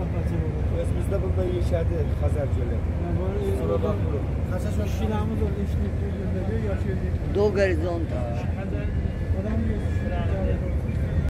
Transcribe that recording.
Özümüzde bunda yaşadı Hazar Gölü. Sonra bak bunu. Kaça çok Şilamız orada işini yapıyor, gönderiyor, yaşıyor diye. Do Horizonte. Adam diyor,